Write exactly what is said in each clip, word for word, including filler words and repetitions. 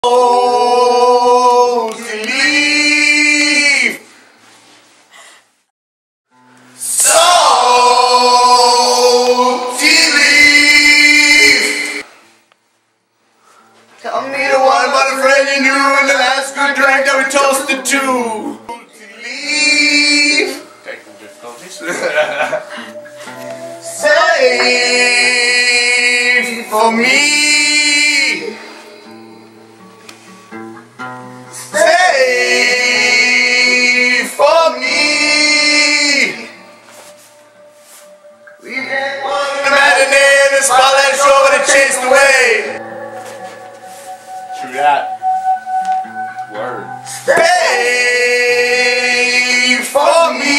Oh, to leave. So to leave. Tell me the one about a friend you knew and the last good drink that we toasted to. To leave. Technical difficulties. Save for me. Save for me. We get one imaginary the spotlight show but it chased away. True that. Word. Save for me.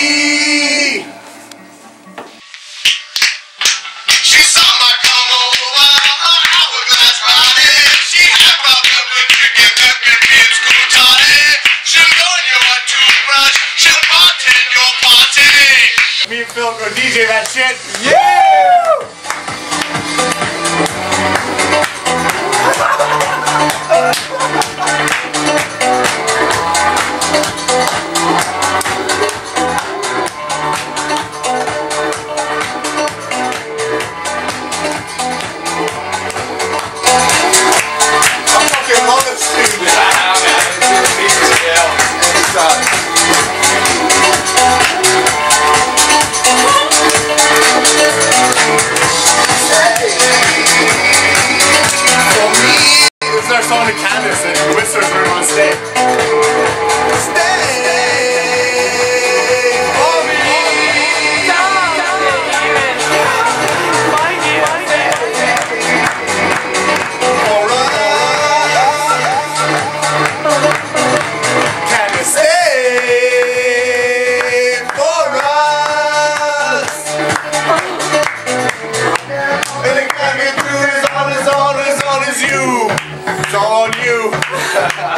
She saw my come over her hourglass body. She had problem with drinking milk and being school toddy. She'll go in your toothbrush, she'll bartend your party. Me and Phil go D J that shit. Yeah! Our song to Candace and whispers where we want to stay. Stay for me. For us. Candace, stay for us. And it can't get through, it's all, it's all, it's all, it's you. It's on you.